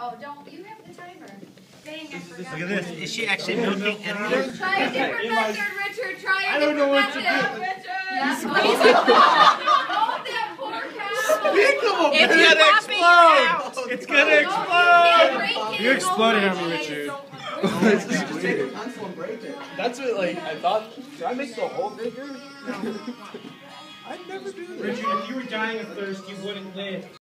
Oh, don't. You have the timer. Dang, I forgot. Look at this. Is she actually milking anything? Try a different method, Richard. Try a I don't know what to different do. method. Yeah. Oh, that poor cow. It's gonna explode! It's gonna explode! You're exploding on me, Richard. That's what, like, I thought. Should I make the hole bigger? I'd never do this. Richard, if you were dying of thirst, you wouldn't live.